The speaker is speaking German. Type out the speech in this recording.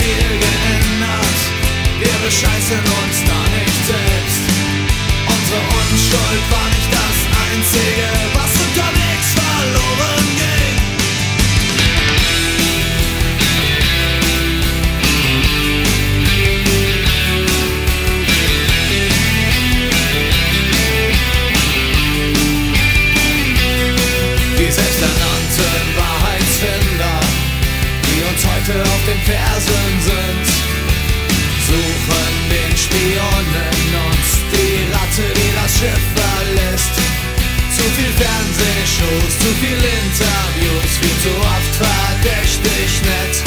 viel geändert. Wir bescheißen uns da nicht selbst. Unsere Unschuld war nicht das Einzige, was unterwegs verloren ging. Die selbsternannten Wahrheitsfinder, die uns heute auf den Fersen sind, suchen den Spion in uns, die Ratte, die das Schiff verlässt. Zu viel Fernsehshows, zu viel Interviews, viel zu oft verdächtig nett.